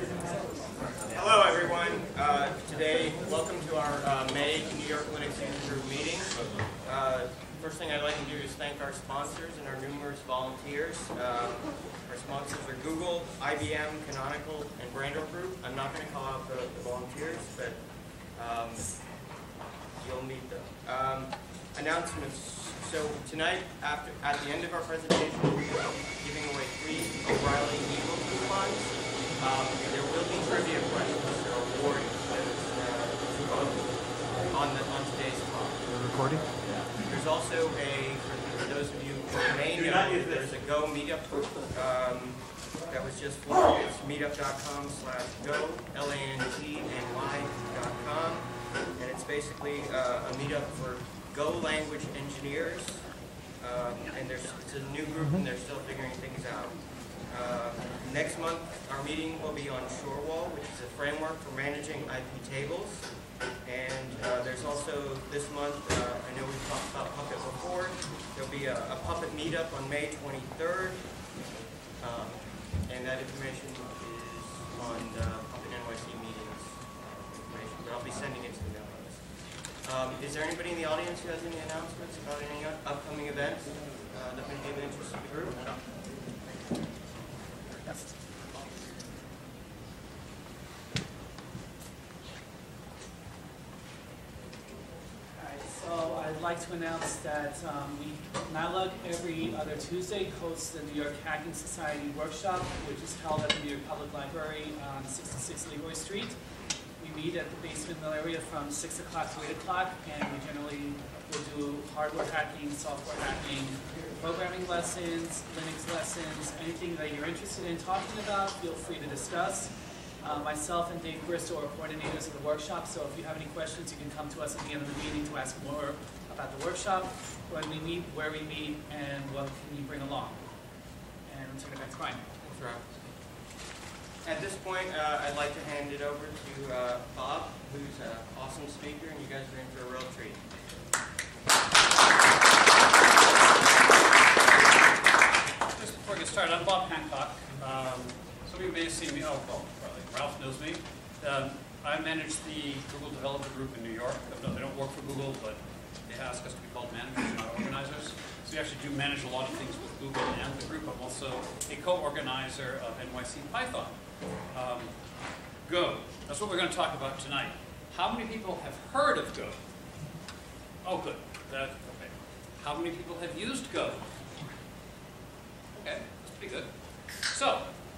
Hello, everyone. Today, welcome to our May New York Linux User Group meeting. First thing I'd like to do is thank our sponsors and our numerous volunteers. Our sponsors are Google, IBM, Canonical, and Brando Group. I'm not going to call out the volunteers, but you'll meet them. Announcements. So tonight, at the end of our presentation, we'll be giving away 3 O'Reilly Eagle coupons. There will be trivia questions, so award on today's talk. We're recording? Yeah. There's also for those of you who may know, there's a Go meetup that was just formed. It's meetup.com/go, LANTNY.com, and it's basically a meetup for Go language engineers, and it's a new group and they're still figuring things out. Next month, our meeting will be on Shorewall, which is a framework for managing IP tables. And there's also this month, I know we've talked about Puppet before, there'll be a Puppet meetup on May 23rd, and that information is on the Puppet NYC meetings information, but I'll be sending it to the mail list. Is there anybody in the audience who has any announcements about any upcoming events that may be of interest to the group? So I'd like to announce that NYLUG every other Tuesday hosts the New York Hacking Society workshop, which is held at the New York Public Library on 66 Leroy Street. We meet at the basement mill area from 6 o'clock to 8 o'clock, and we generally will do hardware hacking, software hacking, programming lessons, Linux lessons, anything that you're interested in talking about, feel free to discuss. Myself and Dave Bristow are coordinators of the workshop, so if you have any questions, you can come to us at the end of the meeting to ask more about the workshop, when we meet, where we meet, and what can you bring along. And I'll turn it back to Brian. Thanks, Rob. At this point, I'd like to hand it over to Bob, who's an awesome speaker, and you guys are in for a real treat. Just before I get started, I'm Bob Hancock. Some of you may have seen me. Oh, well, probably Ralph knows me. I manage the Google Developer Group in New York. I don't work for Google, but they ask us to be called managers, not organizers. So we actually do manage a lot of things with Google and the group. I'm also a co-organizer of NYC Python. Go. That's what we're going to talk about tonight. How many people have heard of Go? Oh, good. Okay. How many people have used Go? Okay, that's pretty good. So,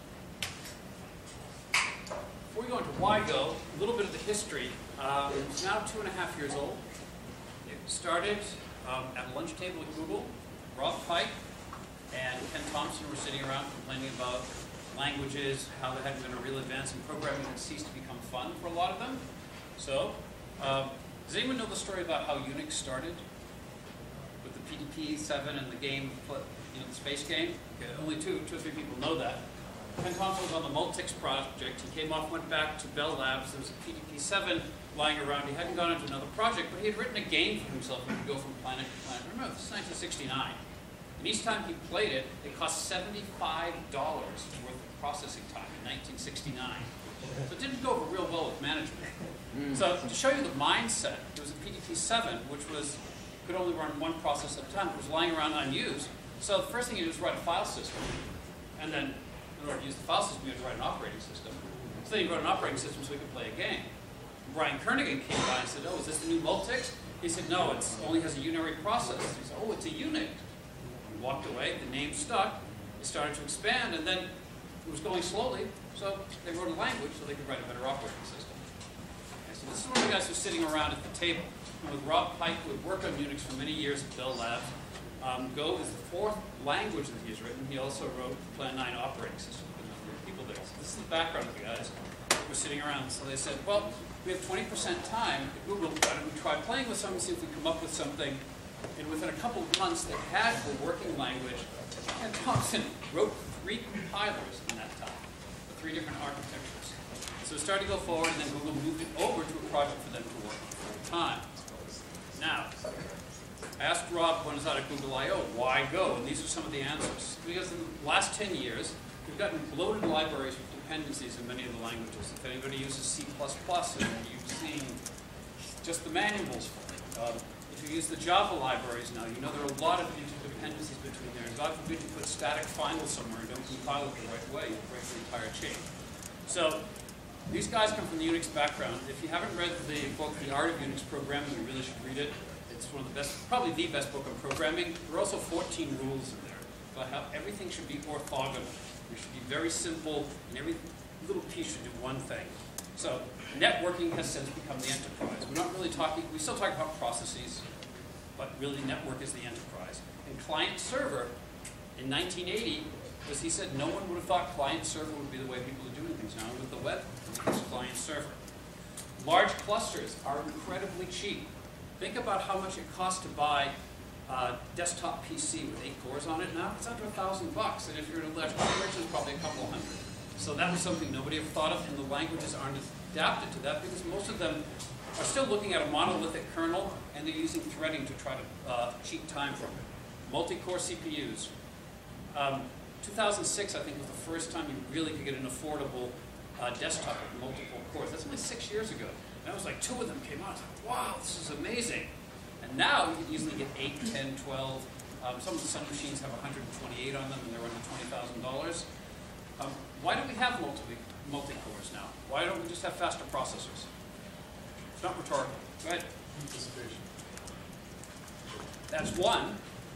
before we go into why Go, a little bit of the history. It's now 2.5 years old. It started at a lunch table at Google. Rob Pike and Ken Thompson were sitting around complaining about languages, how there hadn't been a real advance in programming, had ceased to become fun for a lot of them. So, does anyone know the story about how Unix started? With the PDP-7 and the game, the space game? Okay, only two or three people know that. Ken Thompson was on the Multics project. He came off, went back to Bell Labs. There was a PDP-7 lying around. He hadn't gone into another project, but he had written a game for himself. He could go from planet to planet. Remember, this is 1969. And each time he played it, it cost $75 worth of processing time in 1969. So it didn't go over real well with management. So to show you the mindset, there was a PDP-7, which could only run one process at a time. It was lying around unused. So the first thing you do is write a file system. And then, in order to use the file system, you have to write an operating system. So then you wrote an operating system so we could play a game. Brian Kernighan came by and said, oh, is this the new Multics? He said, no, it only has a unary process. He said, oh, it's a unit. We walked away, the name stuck, it started to expand, and then it was going slowly, so they wrote a language so they could write a better operating system. Okay, so this is one of the guys who's sitting around at the table. And with Rob Pike, who had worked on Unix for many years at Bell Labs. Go is the 4th language that he's written. He also wrote the Plan 9 operating system with a number of people there. So this is the background of the guys who were sitting around. So they said, well, we have 20% time at Google. Why don't we try playing with something, see if we come up with something. And within a couple of months, they had the working language. And Thompson wrote 3 compilers in that time, for 3 different architectures. So it started to go forward, and then Google moved it over to a project for them to work on full time. Now, I asked Rob when I was out at Google I/O, why Go? And these are some of the answers. Because in the last 10 years, we've gotten bloated libraries with dependencies in many of the languages. If anybody uses C++ and you've seen just the manuals for it. If you use the Java libraries now, you know there are a lot of interdependencies between there. God forbid you put static final somewhere and don't compile it the right way, you break the entire chain. So these guys come from the Unix background. If you haven't read the book, The Art of Unix Programming, you really should read it. It's one of the best, probably the best book on programming. There are also 14 rules in there about how everything should be orthogonal. It should be very simple, and every little piece should do one thing. So networking has since become the enterprise. We're not really talking, we still talk about processes, but really network is the enterprise. And client-server in 1980, because he said no one would have thought client-server would be the way people are doing things now. With the web, it's client-server. Large clusters are incredibly cheap. Think about how much it costs to buy a desktop PC with 8 cores on it now. It's under $1,000, and if you're in a large corporation, it's probably a couple hundred. So that was something nobody ever thought of, and the languages aren't adapted to that because most of them are still looking at a monolithic kernel, and they're using threading to try to cheat time from it. Multi-core CPUs. 2006, I think, was the first time you really could get an affordable desktop with multiple cores. That's only 6 years ago. And that was like 2 of them came out. I was like, wow, this is amazing. And now you can easily get 8, 10, 12. Some of the Sun machines have 128 on them, and they're under $20,000. Why do we have multi-cores now? Why don't we just have faster processors? It's not rhetorical. Go ahead. Anticipation. That's one.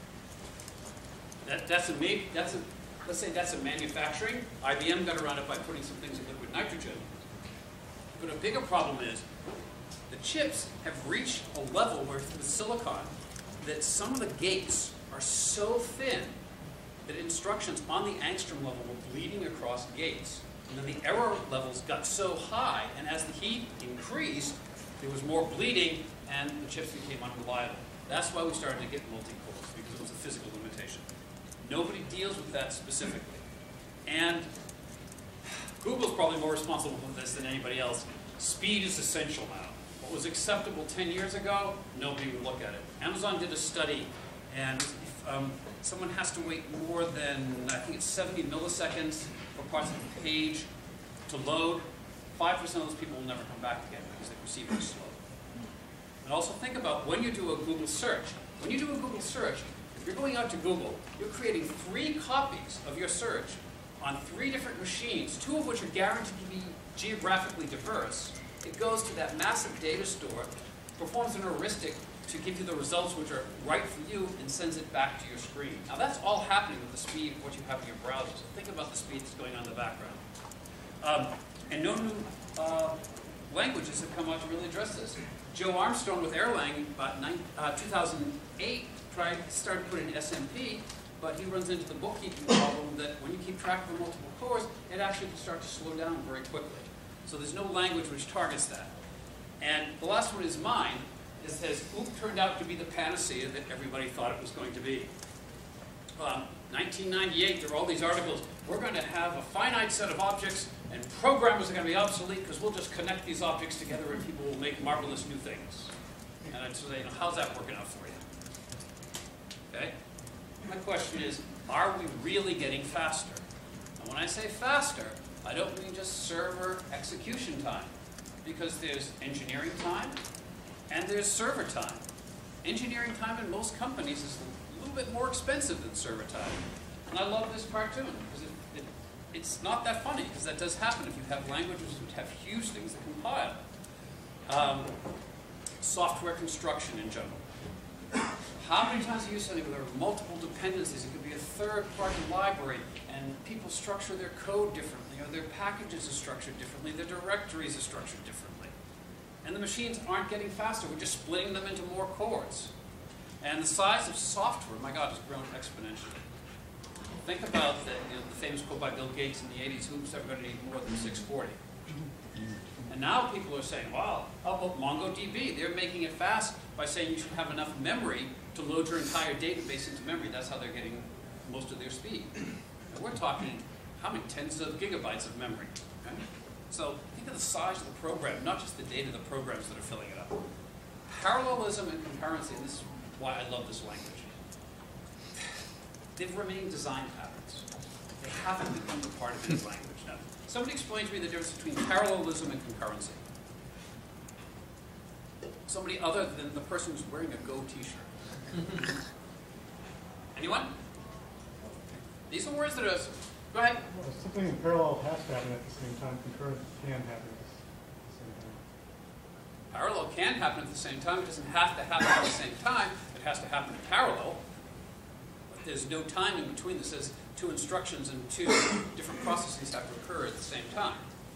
Let's say that's a manufacturing. IBM got around it by putting some things in liquid nitrogen. But a bigger problem is the chips have reached a level where with silicon that some of the gates are so thin that instructions on the angstrom level were bleeding across gates. And then the error levels got so high, and as the heat increased, there was more bleeding, and the chips became unreliable. That's why we started to get multi-cores, because it was a physical limitation. Nobody deals with that specifically. And Google's probably more responsible for this than anybody else. Speed is essential now. What was acceptable 10 years ago, nobody would look at it. Amazon did a study, and if someone has to wait more than, I think it's 70 milliseconds for parts of the page to load, 5% of those people will never come back again because they perceive it as slow. And also think about when you do a Google search. When you do a Google search, if you're going out to Google, you're creating 3 copies of your search on 3 different machines, 2 of which are guaranteed to be geographically diverse. It goes to that massive data store, performs an heuristic to give you the results which are right for you, and sends it back to your screen. Now that's all happening with the speed of what you have in your browser. So think about the speed that's going on in the background. And no new languages have come out to really address this. Joe Armstrong with Erlang about 2008 started putting in SMP, but he runs into the bookkeeping problem that when you keep track of multiple cores, it actually can start to slow down very quickly. So there's no language which targets that. And the last one is mine. It says, OOP turned out to be the panacea that everybody thought it was going to be. 1998, there were all these articles. We're going to have a finite set of objects, and programmers are going to be obsolete because we'll just connect these objects together and people will make marvelous new things. And I'd say, how's that working out for you? Okay? My question is, are we really getting faster? And when I say faster, I don't mean just server execution time, because there's engineering time and there's server time. Engineering time in most companies is a little bit more expensive than server time. And I love this cartoon, because it's not that funny, because that does happen if you have languages which have huge things that compile. Software construction in general. How many times have you said there are multiple dependencies? It could be a third-party library, and people structure their code differently, or their packages are structured differently, their directories are structured differently. And the machines aren't getting faster. We're just splitting them into more cores. And the size of software, my God, has grown exponentially. Think about the famous quote by Bill Gates in the 80s, who's ever going to need more than 640? And now people are saying, wow, how about MongoDB? They're making it fast by saying you should have enough memory to load your entire database into memory. That's how they're getting most of their speed. And we're talking how many tens of gigabytes of memory. Okay? So think of the size of the program, not just the data, the programs that are filling it up. Parallelism and concurrency, and this is why I love this language. They've remained design patterns. They haven't become a part of any language. Now, somebody explain to me the difference between parallelism and concurrency. Somebody other than the person who's wearing a Go t-shirt. Anyone? These are words that are... Go ahead. Well, something in parallel has to happen at the same time. Concurrent can happen at the same time. Parallel can happen at the same time. It doesn't have to happen at the same time. It has to happen in parallel. But there's no time in between that says two instructions and two different processes have to occur at the same time.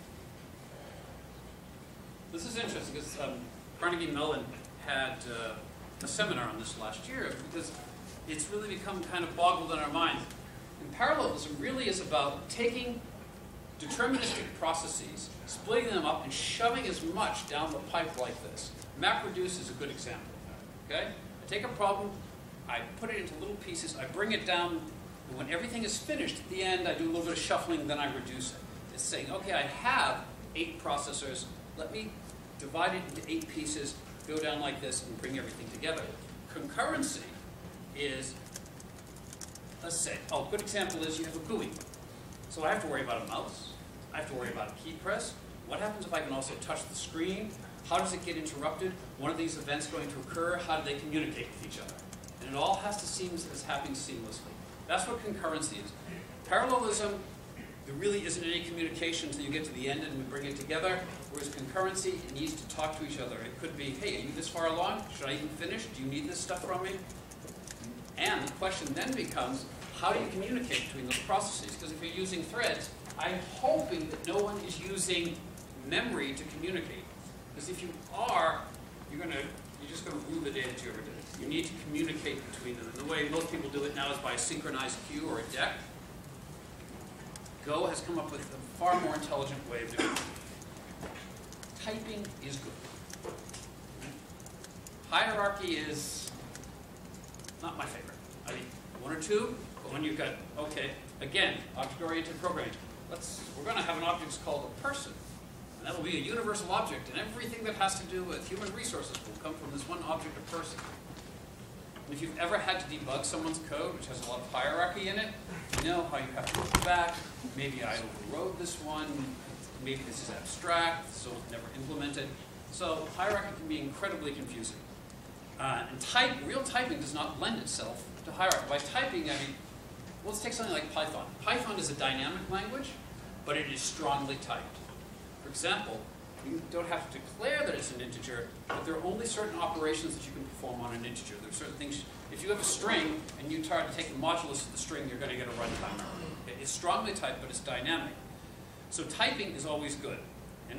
This is interesting because Carnegie Mellon had a seminar on this last year because it's really become kind of boggled in our minds. And parallelism really is about taking deterministic processes, splitting them up, and shoving as much down the pipe like this. MapReduce is a good example. Okay? I take a problem, I put it into little pieces, I bring it down, and when everything is finished, at the end, I do a little bit of shuffling, then I reduce it. It's saying, okay, I have 8 processors, let me divide it into 8 pieces, go down like this, and bring everything together. Concurrency is, let's say, a good example is you have a GUI. So I have to worry about a mouse, I have to worry about a key press. What happens if I can also touch the screen? How does it get interrupted? One of these events going to occur, how do they communicate with each other? And it all has to seem as happening seamlessly. That's what concurrency is. Parallelism, there really isn't any communication until you get to the end and we bring it together, whereas concurrency, it needs to talk to each other. It could be, hey, are you this far along? Should I even finish? Do you need this stuff from me? And the question then becomes, how do you communicate between those processes? Because if you're using threads, I'm hoping that no one is using memory to communicate. Because if you are, you're just going to rule the day that you ever did it. You need to communicate between them. And the way most people do it now is by a synchronized queue or a deck. Go has come up with a far more intelligent way of doing it. Typing is good. Hierarchy is not my favorite. I mean, 1 or 2, but when you've got, okay, again, object-oriented programming. We're going to have an object called a person. And that will be a universal object, and everything that has to do with human resources will come from this one object or person. And if you've ever had to debug someone's code, which has a lot of hierarchy in it, you know how you have to go back. Maybe I overrode this one. Maybe this is abstract, so it's never implemented. So hierarchy can be incredibly confusing. And real typing does not lend itself to hierarchy. By typing, I mean, let's take something like Python. Python is a dynamic language, but it is strongly typed. For example, you don't have to declare that it's an integer, but there are only certain operations that you can perform on an integer. There are certain things, if you have a string and you try to take the modulus of the string, you're going to get a runtime error. It's strongly typed, but it's dynamic. So typing is always good. And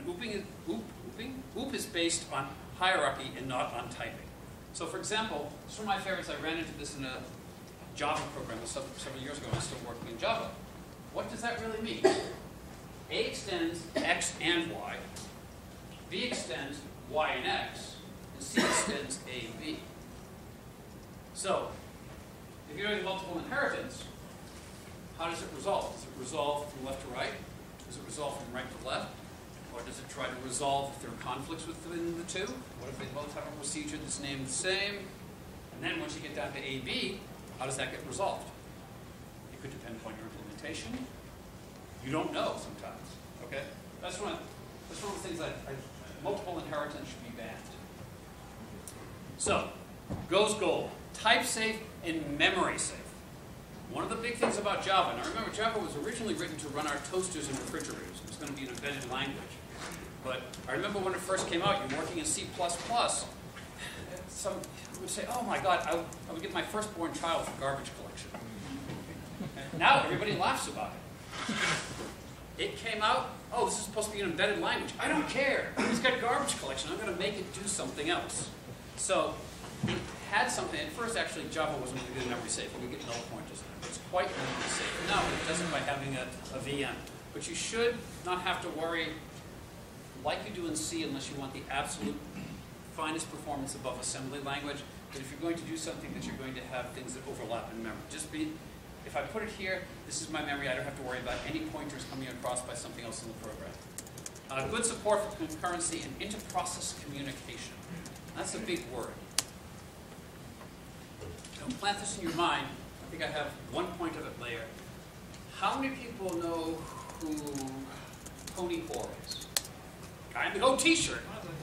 oop is based on hierarchy and not on typing. So for example, this is one of my favorites. I ran into this in a Java program several years ago. I'm still working in Java. What does that really mean? A extends x and y. B extends y and x. And C extends A and B. So, if you're doing multiple inheritance, how does it resolve? Does it resolve from left to right? Does it resolve from right to left? Or does it try to resolve if there are conflicts within the two? What if they both have a procedure that's named the same? And then once you get down to AB, how does that get resolved? It could depend upon your implementation. You don't know sometimes. Okay? That's one of the things multiple inheritance should be banned. So, Go's goal. Type safe and memory safe. One of the big things about Java, now remember Java was originally written to run our toasters and refrigerators. It was going to be an embedded language. But I remember when it first came out, you're working in C++, some would say, oh my God, I would get my firstborn child for garbage collection. Now everybody laughs about it. It came out, oh, this is supposed to be an embedded language. I don't care. It's got garbage collection. I'm going to make it do something else. So it had something. At first, actually, Java wasn't really good in memory safe. You could get null pointers in it. It's quite memory safe. Now it does it by having a VM. But you should not have to worry like you do in C unless you want the absolute finest performance above assembly language. But if you're going to do something that you're going to have things that overlap in memory, if I put it here, this is my memory. I don't have to worry about any pointers coming across by something else in the program. Good support for concurrency and inter-process communication. That's a big word. Don't plant this in your mind. I think I have one point of it later. How many people know who Tony Hoare is? Guy in the gold t-shirt.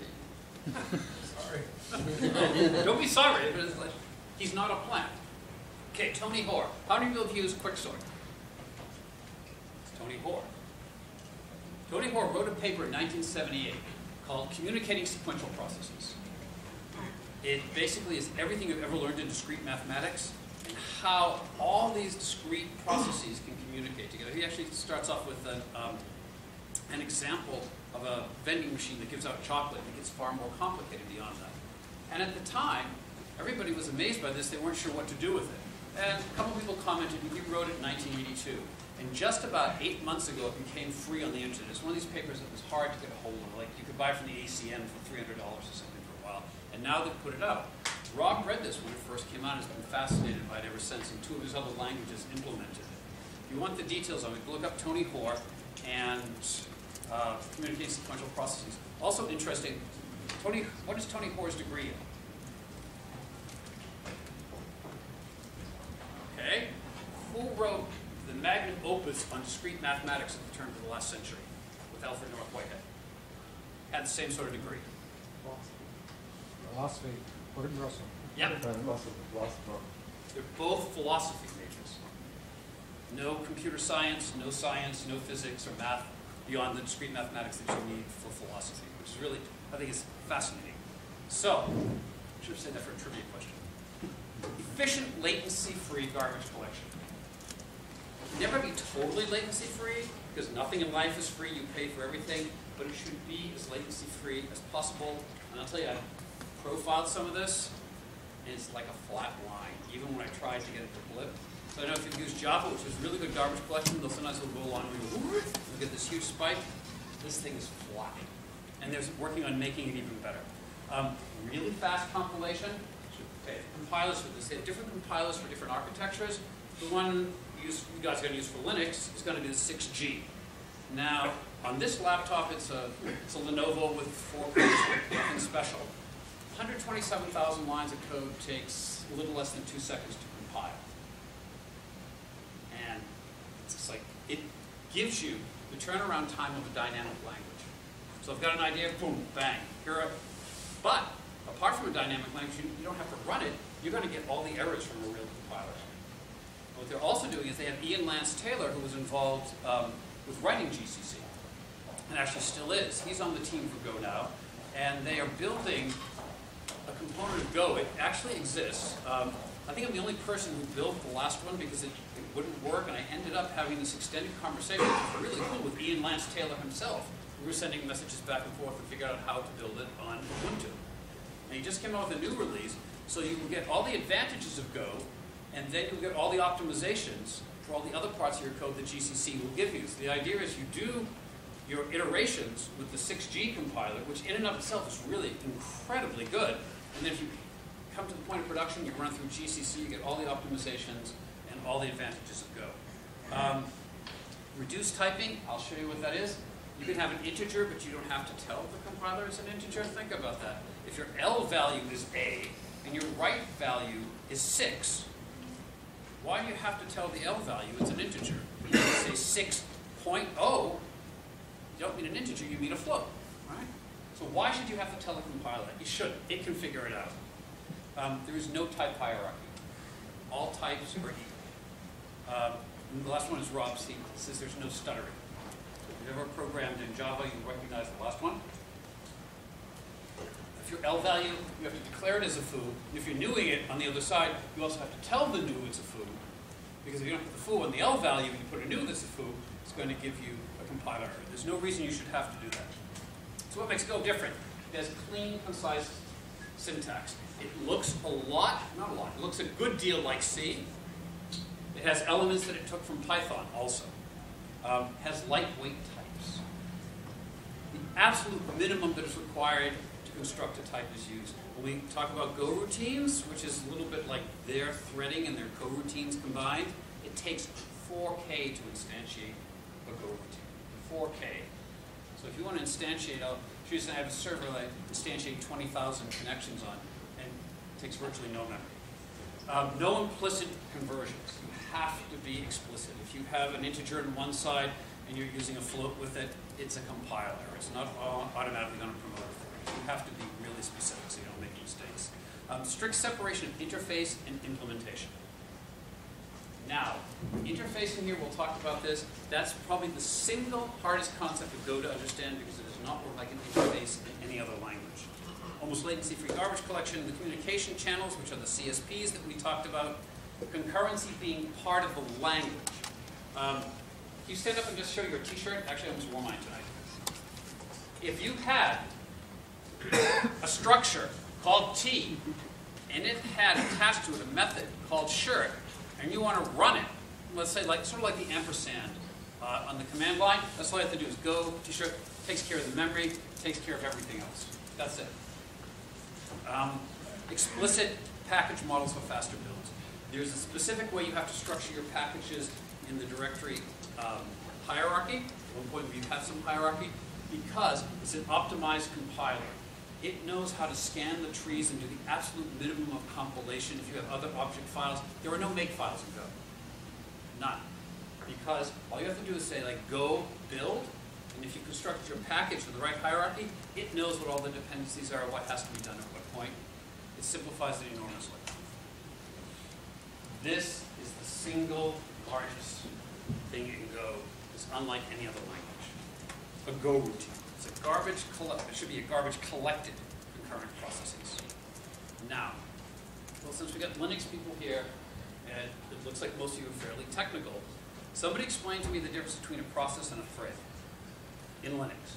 Sorry. Don't be sorry, but it's like, he's not a plant. Okay, Tony Hoare. How many people have used Quicksort? It's Tony Hoare. Tony Hoare wrote a paper in 1978 called Communicating Sequential Processes. It basically is everything you've ever learned in discrete mathematics and how all these discrete processes can communicate together. He actually starts off with an example of a vending machine that gives out chocolate, and it gets far more complicated beyond that. And at the time, everybody was amazed by this. They weren't sure what to do with it. And a couple people commented, he wrote it in 1982. And just about 8 months ago, it became free on the internet. It's one of these papers that was hard to get a hold of. Like, you could buy from the ACN for $300 or something for a while. And now they've put it out. Rob read this when it first came out and has been fascinated by it ever since, and 2 of his other languages implemented it. If you want the details on it, look up Tony Hoare and communicating sequential processes. Also interesting, what is Tony Hoare's degree in? Okay. Who wrote the magnum opus on discrete mathematics at the turn of the last century with Alfred North Whitehead? Had the same sort of degree. Philosophy. Gordon Russell. Yeah. Philosopher. They're both philosophy majors. No computer science, no physics or math beyond the discrete mathematics that you need for philosophy, which is really, I think, is fascinating. So, I should have said that for a trivia question. Efficient, latency-free garbage collection. It can never be totally latency-free, because nothing in life is free. You pay for everything, but it should be as latency-free as possible. And I'll tell you, I profiled some of this, and it's like a flat line, even when I tried to get it to blip. So I know if you've used Java, which is really good garbage collection, sometimes it'll go along and you'll get this huge spike. This thing is flat. And they're working on making it even better. Really fast compilation. Okay, compilers for this. They have different compilers for different architectures. The one you guys are going to use for Linux is going to be the 6G. Now, on this laptop, it's a Lenovo with 4 cores, nothing special. 127,000 lines of code takes a little less than 2 seconds to compile. And it's just like, it gives you the turnaround time of a dynamic language. So I've got an idea, boom, bang, but apart from a dynamic language, you don't have to run it. You're going to get all the errors from a real compiler. What they're also doing is they have Ian Lance Taylor, who was involved with writing GCC, and actually still is. He's on the team for Go now, and they are building a component of Go. It actually exists. I think I'm the only person who built the last one because it wouldn't work, and I ended up having this extended conversation, which was really cool, with Ian Lance Taylor himself. We were sending messages back and forth to figure out how to build it on Ubuntu. And he just came out with a new release, so you will get all the advantages of Go, and then you'll get all the optimizations for all the other parts of your code that GCC will give you. So the idea is you do your iterations with the 6G compiler, which in and of itself is really incredibly good. And then if you come to the point of production, you run through GCC, you get all the optimizations and all the advantages of Go. Reduced typing, I'll show you what that is. You can have an integer, but you don't have to tell the compiler it's an integer. Think about that. If your L value is A and your right value is 6, why do you have to tell the L value it's an integer? You say 6.0, you don't mean an integer, you mean a float, right? So why should you have to tell the compiler that? You shouldn't. It can figure it out. There is no type hierarchy. All types are equal. And the last one is Rob's. He says there's no stuttering. If you've ever programmed in Java, you recognize the last one. If your L value, you have to declare it as a foo. And if you're newing it on the other side, you also have to tell the new it's a foo. Because if you don't put the foo on the L value and you put a new that's a foo, it's going to give you a compiler error. There's no reason you should have to do that. So what makes Go different? It has clean, concise syntax. It looks a lot, not a lot, it looks a good deal like C. It has elements that it took from Python also. It has lightweight types. The absolute minimum that is required to construct a type is used. When we talk about Go routines, which is a little bit like their threading and their coroutines combined, it takes 4K to instantiate a Go routine. 4K. So if you want to instantiate, I have a server that I instantiate 20,000 connections on, and it takes virtually no memory. No implicit conversions. You have to be explicit. If you have an integer on one side and you're using a float with it, it's a compile error. It's not automatically going to promote it for you. You have to be really specific so you don't make mistakes. Strict separation of interface and implementation. Now, interfacing here, we'll talk about this. That's probably the single hardest concept of Go to understand because it does not work like an interface in any other language. Almost latency-free garbage collection, the communication channels, which are the CSPs that we talked about, concurrency being part of the language. Can you stand up and just show your t-shirt? Actually, I almost wore mine tonight. If you had a structure called T, and it had attached to it a method called shirt, and you want to run it, let's say like sort of like the ampersand on the command line, that's all you have to do is go, t-shirt, takes care of the memory, takes care of everything else. That's it. Explicit package models for faster builds. There's a specific way you have to structure your packages in the directory hierarchy, at one point where you have some hierarchy, because it's an optimized compiler. It knows how to scan the trees and do the absolute minimum of compilation. If you have other object files, there are no make files in Go. None. Because all you have to do is say, like, go build, and if you construct your package with the right hierarchy, it knows what all the dependencies are, what has to be done at what point. It simplifies it enormously. This is the single largest thing in Go. It's unlike any other language. A Go routine. It's a garbage it should be a garbage collected concurrent processes. Now, well, since we got Linux people here, and it looks like most of you are fairly technical, somebody explain to me the difference between a process and a thread in Linux.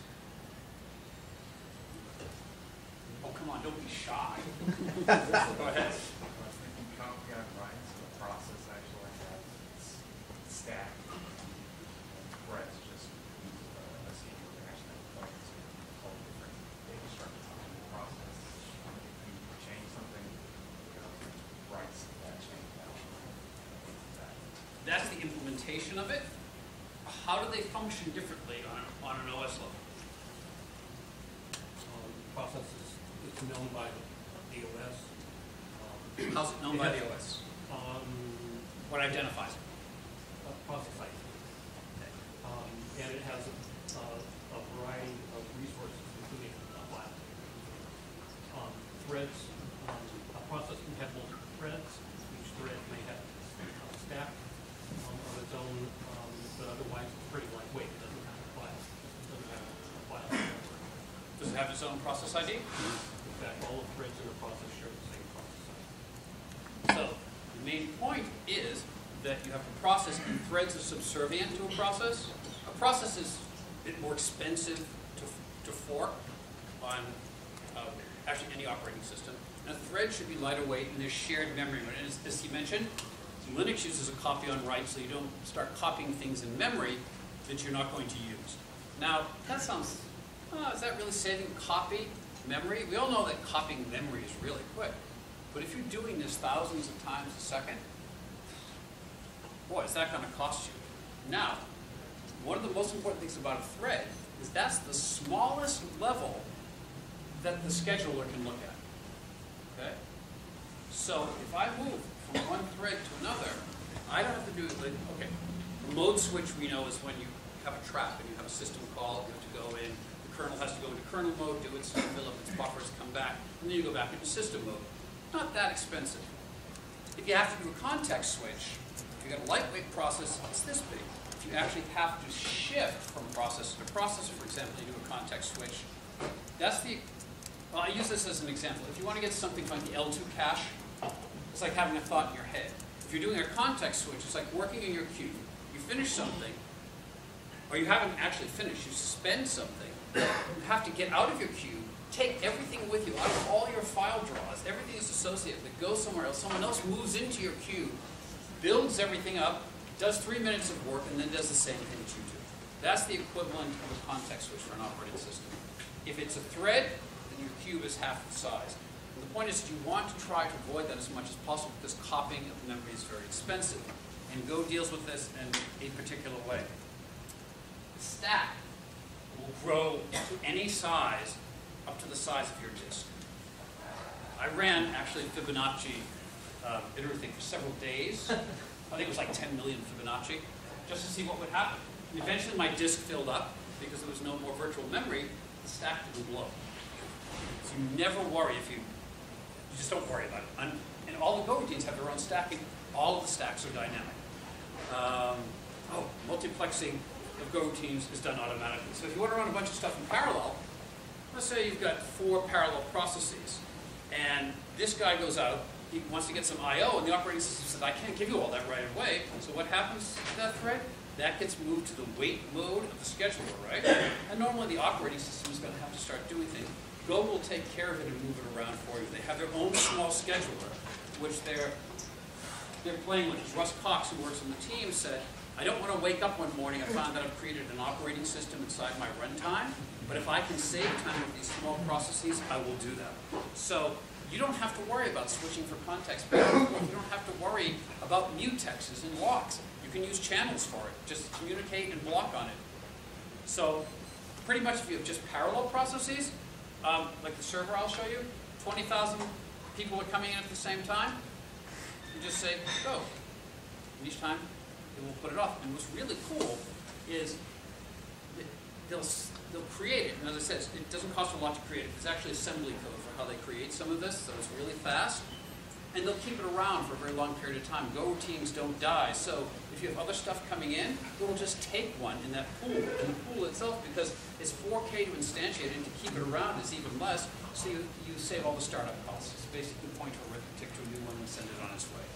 Oh, come on, don't be shy. Go ahead. Stack. Threads just a scheme where actually points to whole different data structures in the process. If you change something, writes that change down. That's the implementation of it. How do they function differently on an OS level? Process is known by the OS. How's it known by the OS? What identifies it? Process ID. Okay. And it has a variety of resources, including files. Threads, a process can have multiple threads. Each thread may have a stack of its own, but otherwise it's pretty lightweight. It doesn't have a file. It doesn't have a file. Does it have its own process ID? In fact, all of the threads in the process share the same process ID. So the main point is that you have a process and threads are subservient to a process. A process is a bit more expensive to fork on actually any operating system. And a thread should be lighter weight and there's shared memory. And as he mentioned, Linux uses a copy on write so you don't start copying things in memory that you're not going to use. Now, that sounds, is that really saving copy memory? We all know that copying memory is really quick. But if you're doing this thousands of times a second, boy, is that going to cost you. Now, one of the most important things about a thread is that's the smallest level that the scheduler can look at. Okay? So if I move from one thread to another, I don't have to do it like, okay, a mode switch we know is when you have a trap and you have a system call, you have to go in, the kernel has to go into kernel mode, do its fill up its buffers, come back, and then you go back into system mode. Not that expensive. If you have to do a context switch, if you've got a lightweight process, it's this big. If you actually have to shift from processor to processor, for example, you do a context switch, that's the, well, I use this as an example. If you want to get something like the L2 cache, it's like having a thought in your head. If you're doing a context switch, it's like working in your queue. You finish something, or you haven't actually finished, you suspend something, you have to get out of your queue, take everything with you, out of all your file draws, everything is associated with it, goes somewhere else, someone else moves into your queue, builds everything up, does 3 minutes of work, and then does the same thing that you do. That's the equivalent of a context switch for an operating system. If it's a thread, then your queue is half the size. And the point is that you want to try to avoid that as much as possible because copying of memory is very expensive. And Go deals with this in a particular way. The stack will grow to any size up to the size of your disk. I ran, actually, Fibonacci iterating for several days. I think it was like 10 million Fibonacci, just to see what would happen. And eventually my disk filled up because there was no more virtual memory. The stack didn't blow. So you never worry if you just don't worry about it. And all the Go routines have their own stacking. All of the stacks are dynamic. Multiplexing of Go routines is done automatically. So if you want to run a bunch of stuff in parallel, let's say you've got 4 parallel processes, and this guy goes out, he wants to get some I/O, and the operating system says, I can't give you all that right away. So what happens to that thread? That gets moved to the wait mode of the scheduler, right? And normally the operating system is going to have to start doing things. Go will take care of it and move it around for you. They have their own small scheduler, which they're playing with. Russ Cox, who works on the team, said, I don't want to wake up one morning and find that I've created an operating system inside my runtime, but if I can save time with these small processes, I will do that. So you don't have to worry about switching for context back and forth. You don't have to worry about mutexes and locks. You can use channels for it. Just communicate and block on it. So pretty much if you have just parallel processes, like the server I'll show you, 20,000 people are coming in at the same time, you just say, go. And each time, it will put it off. And what's really cool is they'll create it. And as I said, it doesn't cost a lot to create it. There's actually assembly code for how they create some of this, so it's really fast. And they'll keep it around for a very long period of time. Go routines don't die. So if you have other stuff coming in, it'll just take one in that pool. And the pool itself, because it's 4K to instantiate it, and to keep it around is even less, so you save all the startup costs. It's basically point to arithmetic to a new one and send it on its way.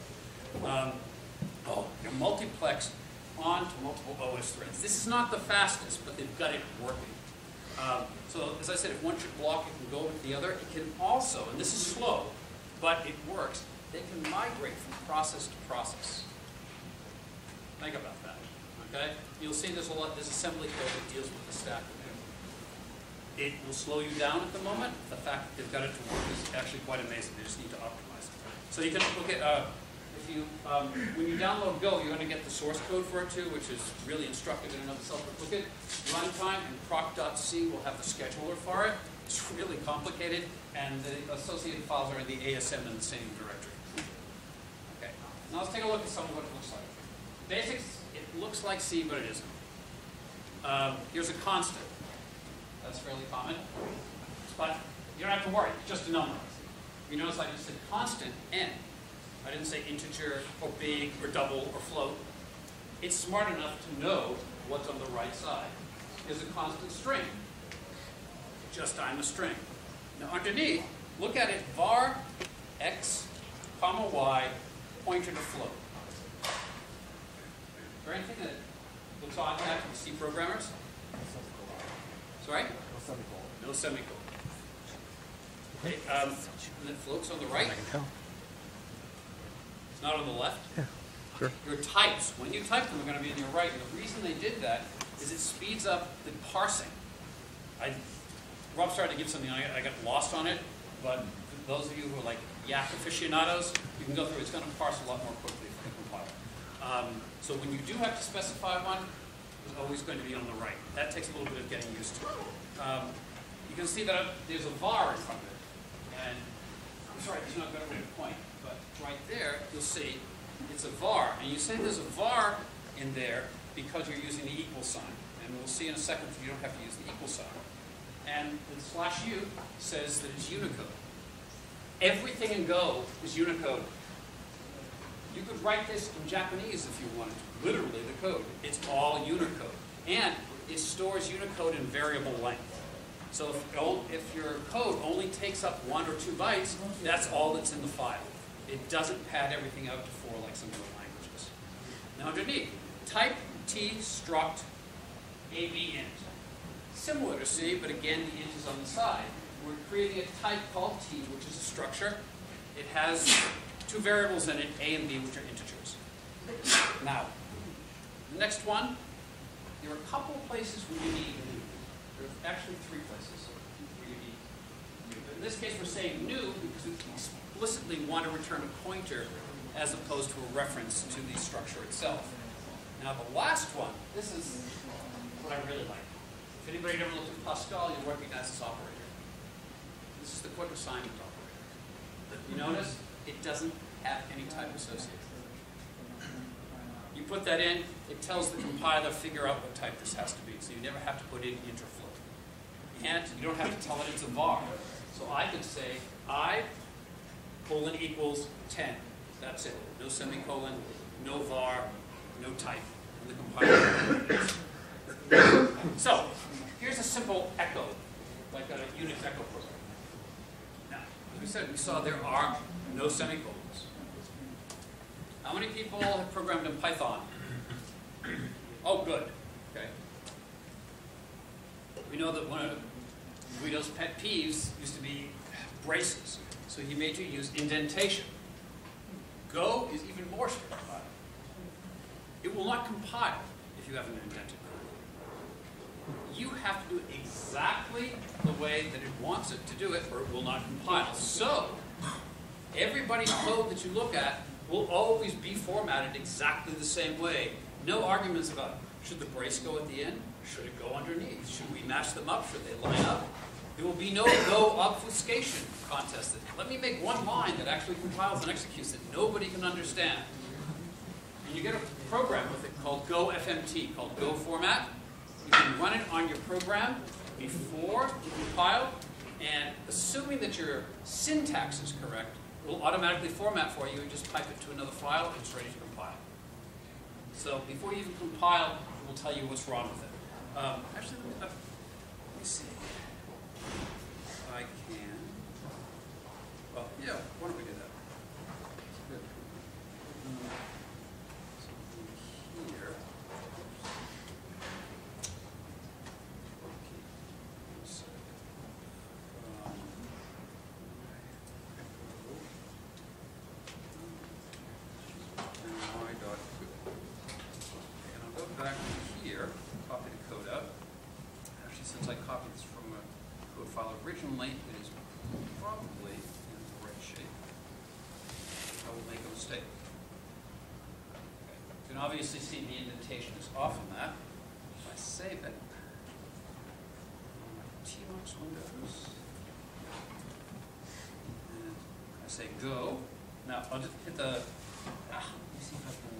Your multiplex onto multiple OS threads. This is not the fastest, but they've got it working. So as I said, if one should block, it can go with the other. It can also, and this is slow, but it works, they can migrate from process to process. Think about that, okay? You'll see there's assembly code that deals with the stack. It will slow you down at the moment. The fact that they've got it to work is actually quite amazing. They just need to optimize it. So you can look at, when you download Go, you're going to get the source code for it too, which is really instructive in and of itself. But look at runtime, and proc.c will have the scheduler for it. It's really complicated, and the associated files are in the ASM in the same directory. Okay, now let's take a look at some of what it looks like. Basics, it looks like C, but it isn't. Here's a constant. That's fairly common. But you don't have to worry, it's just a number. You notice I just said constant, n. I didn't say integer, or big, or double, or float. It's smart enough to know what's on the right side. Here's a constant string. Just I'm a string. Now underneath, look at it, var x, comma y, pointer to float. Is there anything that looks odd to that to the C programmers? Sorry? No semicolon. Okay, and it floats on the right. It's not on the left. Yeah, sure. Your types, when you type them, are going to be on your right. And the reason they did that is it speeds up the parsing. Rob started to give something, I got lost on it, but for those of you who are like Yak aficionados, you can go through, it's going to parse a lot more quickly for the compiler. So when you do have to specify one, it's always going to be on the right. That takes a little bit of getting used to. You can see that there's a var in front of it. And I'm sorry, there's not a better way to point, but right there, you'll see it's a var. And you say there's a var in there because you're using the equal sign. And we'll see in a second that you don't have to use the equal sign. And the /u says that it's Unicode. Everything in Go is Unicode. You could write this in Japanese if you wanted to. Literally the code. It's all Unicode. And it stores Unicode in variable length. So if your code only takes up 1 or 2 bytes, that's all that's in the file. It doesn't pad everything out to 4 like some other languages. Now underneath, type t struct ab int. Similar to C, but again, the int is on the side. We're creating a type called t, which is a structure. It has 2 variables in it, a and b, which are integers. Now, the next one, there are a couple of places where you need new. There are actually 3 places where you need new. But in this case, we're saying new because we explicitly want to return a pointer as opposed to a reference to the structure itself. Now, the last one, this is what I really like. If anybody ever looked at Pascal, you'll recognize this operator. This is the quick assignment operator. You notice it doesn't have any type associated with it. You put that in, it tells the compiler figure out what type this has to be. So you never have to put in interfloat. And you don't have to tell it it's a var. So I could say I colon equals 10. That's it. No semicolon, no var, no type. And the compiler. So here's a simple echo, like a Unix echo program. Now, as we said, we saw there are no semicolons. How many people have programmed in Python? Oh, good. Okay. We know that one of Guido's pet peeves used to be braces. So he made you use indentation. Go is even more strict about it. It will not compile if you have an indented code. You have to do it exactly the way that it wants it to do it, or it will not compile. So, everybody's code that you look at will always be formatted exactly the same way. No arguments about, should the brace go at the end? Should it go underneath? Should we match them up? Should they line up? There will be no obfuscation contest. Let me make one line that actually compiles and executes that nobody can understand. And you get a program with it called Go FMT, called Go Format. You can run it on your program before you compile, and assuming that your syntax is correct, it will automatically format for you and just pipe it to another file and it's ready to compile. So before you even compile, it will tell you what's wrong with it. Actually, let me see. If I can. Well, yeah, why don't we do that? Good. So here. And I'll go back to here, copy the code out. Actually, since I copied this from a code file originally, it is probably in the right shape. I will make a mistake. Okay. You can obviously see the indentation is off on that. If I save it, on my Tmux Windows, and I say go. Now, I'll just hit the, let me see if I can,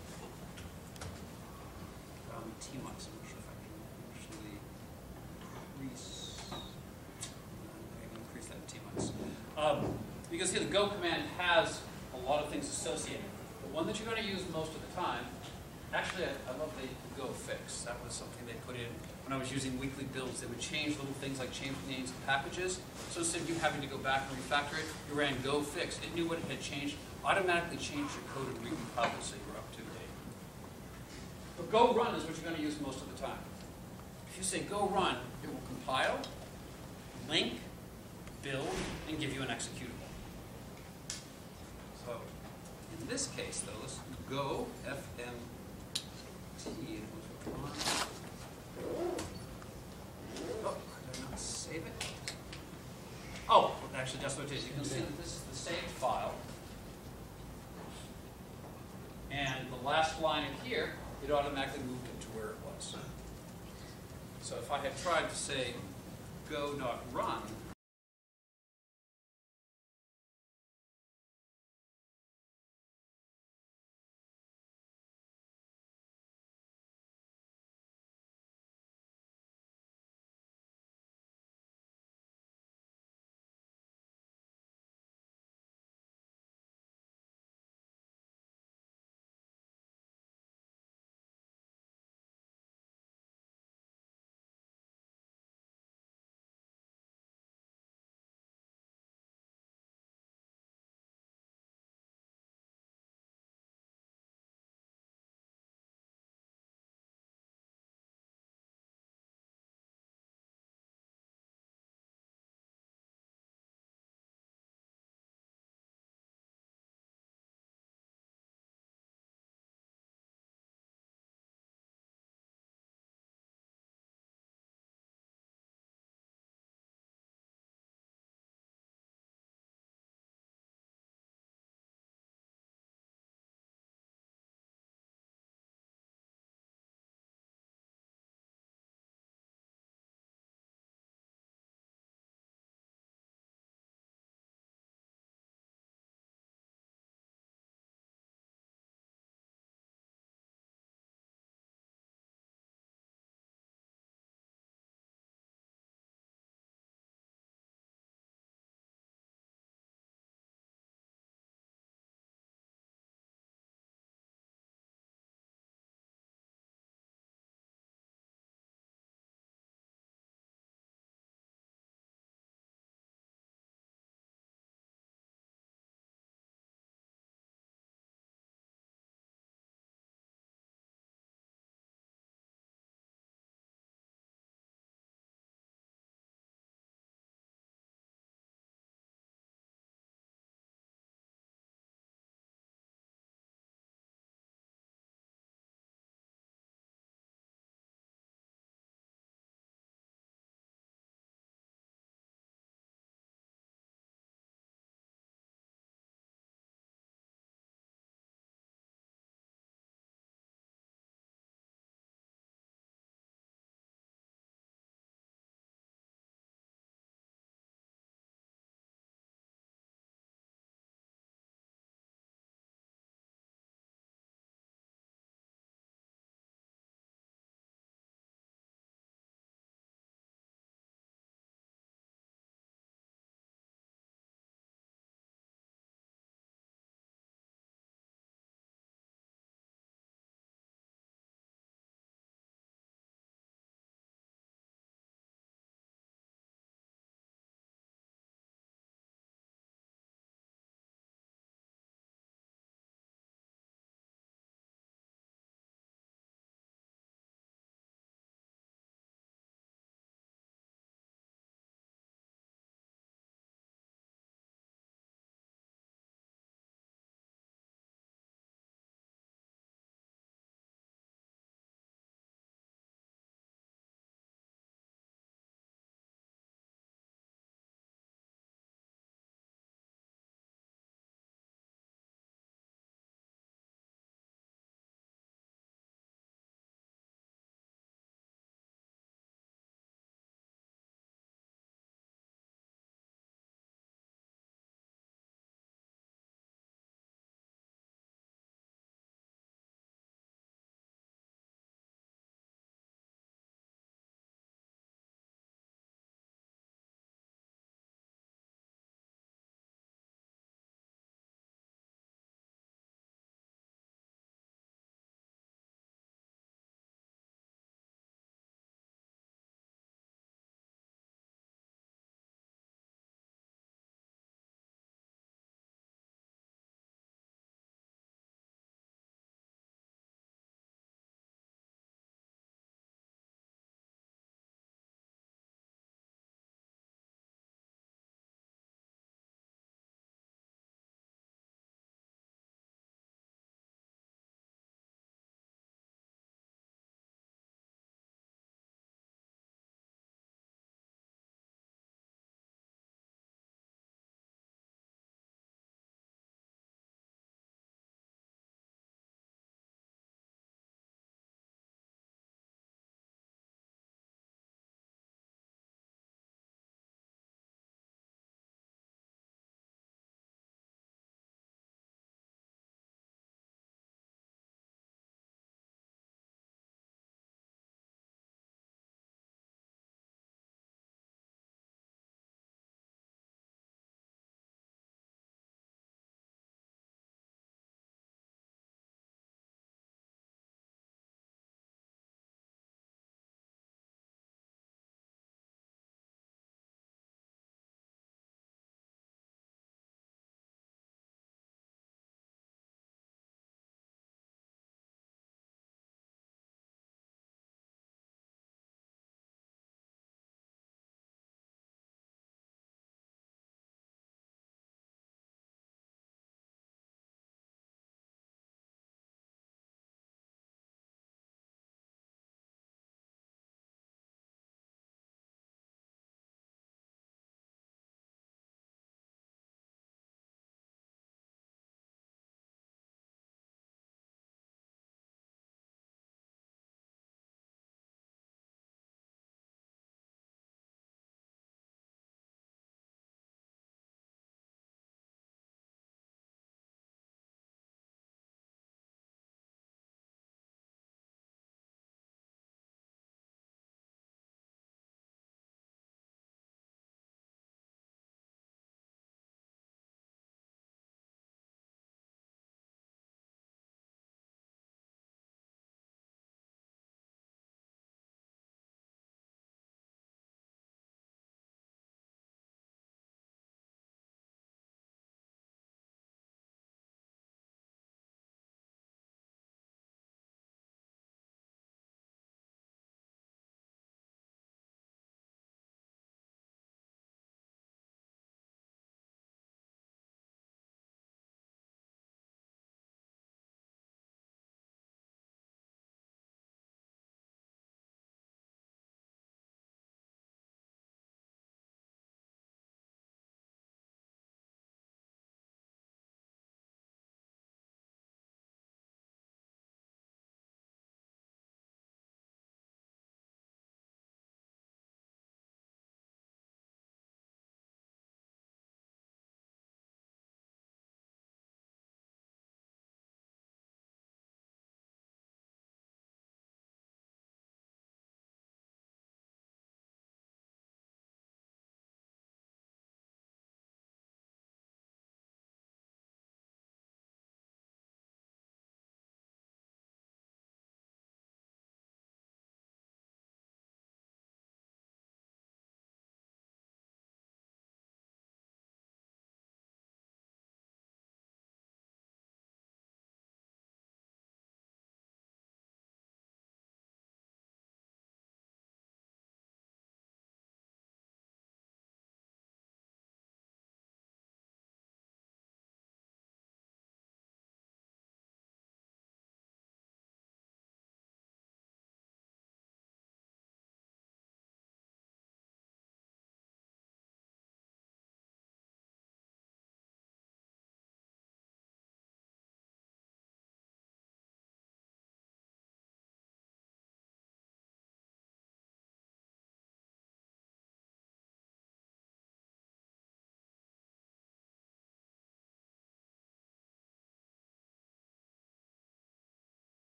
Tmux, I'm not sure if I can actually increase that in Tmux. You can see the go command has a lot of things associated. The one that you're going to use most of the time, actually I love the go fix. That was something they put in when I was using weekly builds. They would change little things like change names of packages. So instead of you having to go back and refactor it, you ran go fix. It knew what it had changed, automatically changed your code and recompiled it so you were up to date. But go run is what you're going to use most of the time. If you say go run, it will compile, link, build, and give you an executable. So in this case, though, let's go FMT. It was run. Oh, did I not save it? Oh, actually, that's what it is. You can see that this is the saved file. And the last line in here, it automatically moved it to where it was. So if I had tried to say go.run,